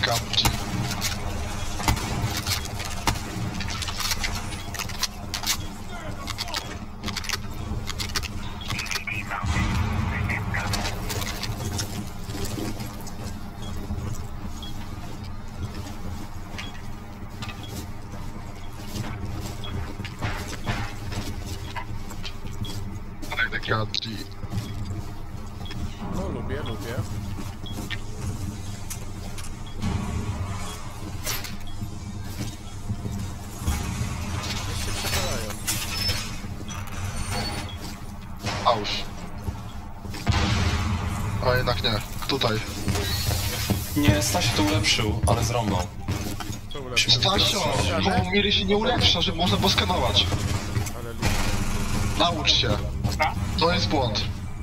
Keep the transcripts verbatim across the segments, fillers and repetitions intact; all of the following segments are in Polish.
kapci. Kapci. No lubię, lubię. Jeszcze przepalają. Auż. A jednak nie. Tutaj. Nie, Stasio to ulepszył, ale zrąbał. To ulepszy. Stasio! Bo Miry się nie ulepsza, że można go skanować. Ale lubię. Naucz się. To jest błąd.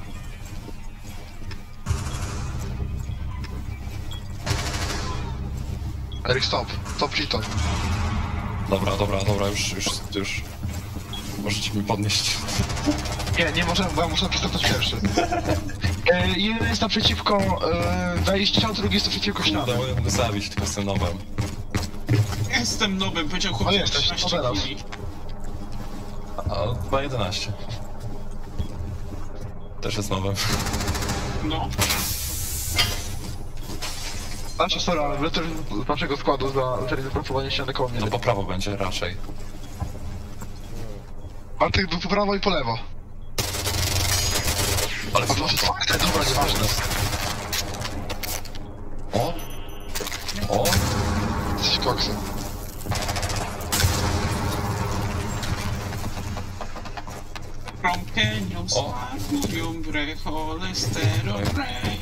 Erik, stop. Stop cheatem. Dobra, dobra, dobra, już, już, już. Możecie mi podnieść. Nie, nie możemy, bo ja muszę przystąpić pierwszy. E, jeden jest naprzeciwko e, wejścia, drugi jest naprzeciwko ściany. Udało mnie zabić, tylko jestem nowym. Jestem nowym, powiedział O, chłopcy jesteś, to trzynaście teraz. kili. A chyba jedenaście. Też jest nowym. No. Znaczy, sorry, ale wlecę z naszego składu za zapracowanie ściany koło mnie. No po prawo będzie raczej. Bartek był po prawo i po lewo. Ale A to jest otwarte, dobra, nieważne. O! O! Jesteś koksem. From Canyon, O. smakują bre, cholesterol, brain.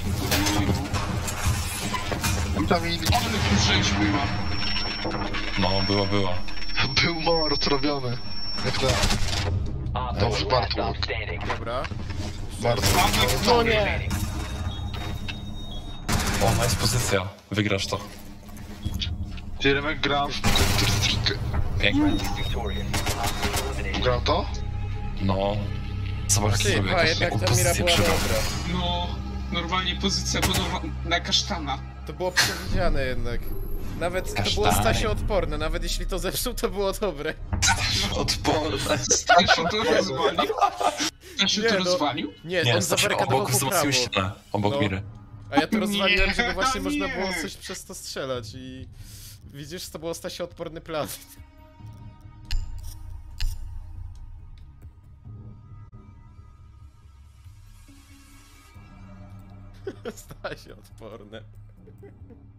Witaminy. Ale tu rzeź była. No, było, było. Był mord robiony. Jak to? Dobrze, Bartłok. Dobra. Bartłok. No nie! O, nice pozycja. Wygrasz to. Remek gra w... Pięknie. Grał to? No. Zobacz, Ty, sobie a jakąś jednak taką ta mira pozycję była przybrał. dobra. No, normalnie pozycja budowa na kasztana. To było przewidziane jednak. Nawet to było Kasztany. Stasio odporne, nawet jeśli to zepsuł, to było dobre. Odporne. Stasio to rozwalił? Stasio Nie, to no. rozwalił? Nie, Nie, on Stasio zabarykadował obok po prawo. wzmocnił ścianę. Obok No. miry. A ja to rozwaliłem, Nie, żeby właśnie można nie. było coś przez to strzelać i... Widzisz, to było Stasio odporny plan. Stasio odporne.